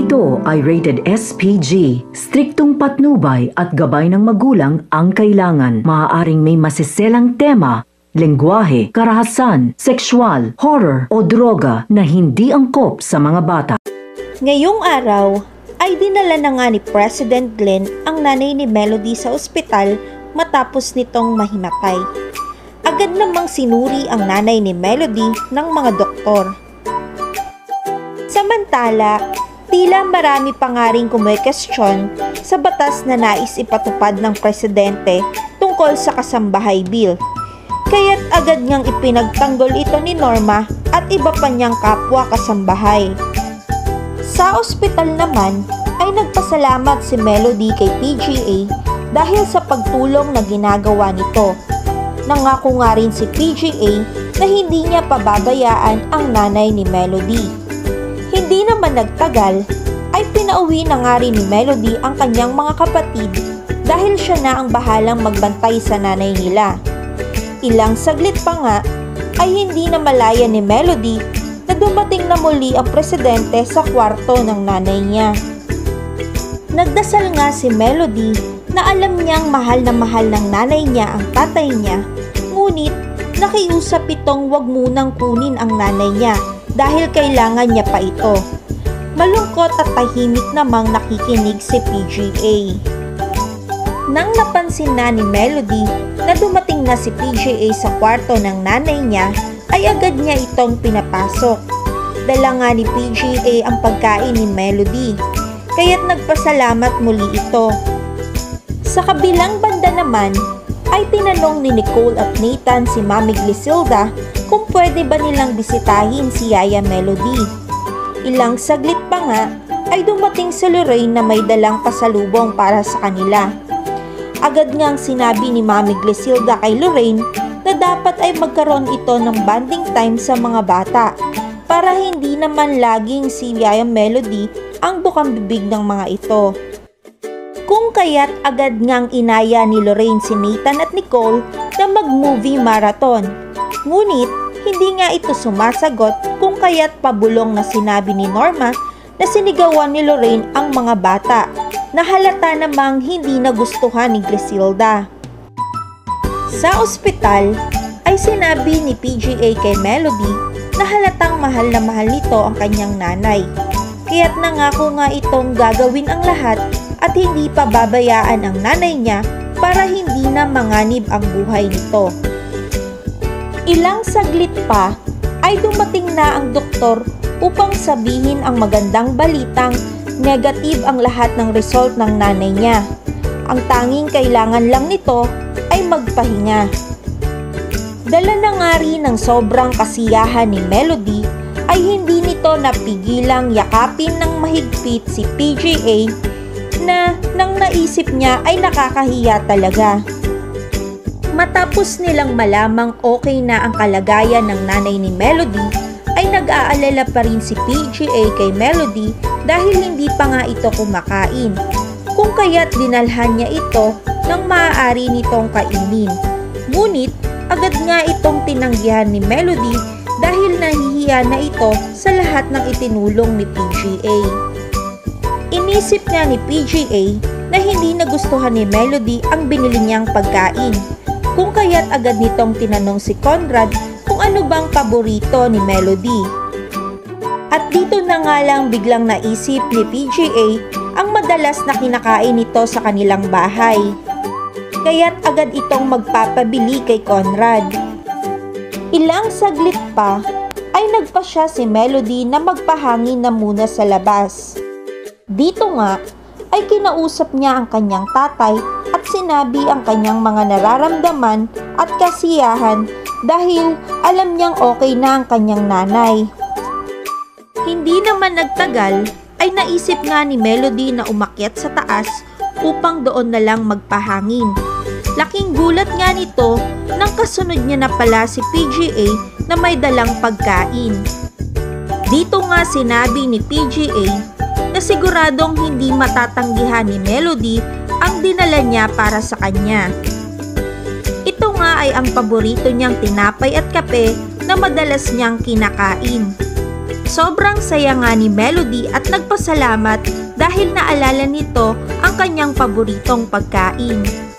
Ito ay rated SPG. Striktong patnubay at gabay ng magulang ang kailangan. Maaaring may masiselang tema, lengguwahe, karahasan, sexual, horror o droga na hindi angkop sa mga bata. Ngayong araw ay dinala na nga ni President Glenn ang nanay ni Melody sa ospital matapos nitong mahimatay. Agad namang sinuri ang nanay ni Melody ng mga doktor. Samantala, tila marami pa nga rin kumwestiyon sa batas na nais ipatupad ng presidente tungkol sa kasambahay bill. Kaya't agad niyang ipinagtanggol ito ni Norma at iba pa niyang kapwa kasambahay. Sa ospital naman ay nagpasalamat si Melody kay PGA dahil sa pagtulong na ginagawa nito. Nangako nga rin si PGA na hindi niya pababayaan ang nanay ni Melody. Hindi naman nagtagal ay pinauwi na nga rin ni Melody ang kanyang mga kapatid dahil siya na ang bahalang magbantay sa nanay nila. Ilang saglit pa nga ay hindi na malaya ni Melody na dumating na muli ang presidente sa kwarto ng nanay niya. Nagdasal nga si Melody na alam niyang mahal ng nanay niya ang tatay niya, ngunit nakiusap itong wag munang kunin ang nanay niya dahil kailangan niya pa ito. Malungkot at tahimik namang nakikinig si PGA. Nang napansin na ni Melody na dumating na si PGA sa kwarto ng nanay niya, ay agad niya itong pinapasok. Dala nga ni PGA ang pagkain ni Melody, kaya't nagpasalamat muli ito. Sa kabilang banda naman, ay tinanong ni Nicole at Nathan si Mami Griselda kung pwede ba nilang bisitahin si Yaya Melody. Ilang saglit pa nga ay dumating si Lorraine na may dalang pasalubong para sa kanila. Agad ngang sinabi ni Mami Griselda kay Lorraine na dapat ay magkaroon ito ng bonding time sa mga bata para hindi naman laging si Yaya Melody ang bukang bibig ng mga ito. Kung kaya't agad ngang inaya ni Lorraine si Nathan at Nicole na mag-movie marathon. Ngunit, hindi nga ito sumasagot kung kaya't pabulong na sinabi ni Norma na sinigawan ni Lorraine ang mga bata na halata namang hindi nagustuhan ni Griselda. Sa ospital ay sinabi ni PGA kay Melody na halatang mahal na mahal nito ang kanyang nanay. Kaya't nangako nga itong gagawin ang lahat at hindi pa babayaan ang nanay niya para hindi na manganib ang buhay nito. Ilang saglit pa ay dumating na ang doktor upang sabihin ang magandang balitang negative ang lahat ng result ng nanay niya. Ang tanging kailangan lang nito ay magpahinga. Dala na nga rin ng sobrang kasiyahan ni Melody ay hindi nito napigilang yakapin ng mahigpit si PGA na nang naisip niya ay nakakahiya talaga. Matapos nilang malamang okay na ang kalagayan ng nanay ni Melody, ay nag-aalala pa rin si PGA kay Melody dahil hindi pa nga ito kumakain. Kung kaya't dinalhan niya ito nang maaari nitong kainin. Ngunit agad nga itong tinanggihan ni Melody dahil nahihiya na ito sa lahat ng itinulong ni PGA. Inisip nga ni PGA na hindi nagustuhan ni Melody ang binili niyang pagkain. Kung kaya't agad nitong tinanong si Conrad kung ano bang paborito ni Melody. At dito na nga lang biglang naisip ni PGA ang madalas na kinakain nito sa kanilang bahay. Kaya't agad itong magpapabili kay Conrad. Ilang saglit pa ay nagpasya si Melody na magpahangin na muna sa labas. Dito nga ay kinausap niya ang kanyang tatay at sinabi ang kanyang mga nararamdaman at kasiyahan dahil alam niyang okay na ang kanyang nanay. Hindi naman nagtagal ay naisip nga ni Melody na umakyat sa taas upang doon na lang magpahangin. Laking gulat nga nito nang kasunod niya na pala si PGA na may dalang pagkain. Dito nga sinabi ni PGA na siguradong hindi matatanggihan ni Melody ang dinala niya para sa kanya. Ito nga ay ang paborito niyang tinapay at kape na madalas niyang kinakain. Sobrang saya nga ni Melody at nagpasalamat dahil naalala nito ang kanyang paboritong pagkain.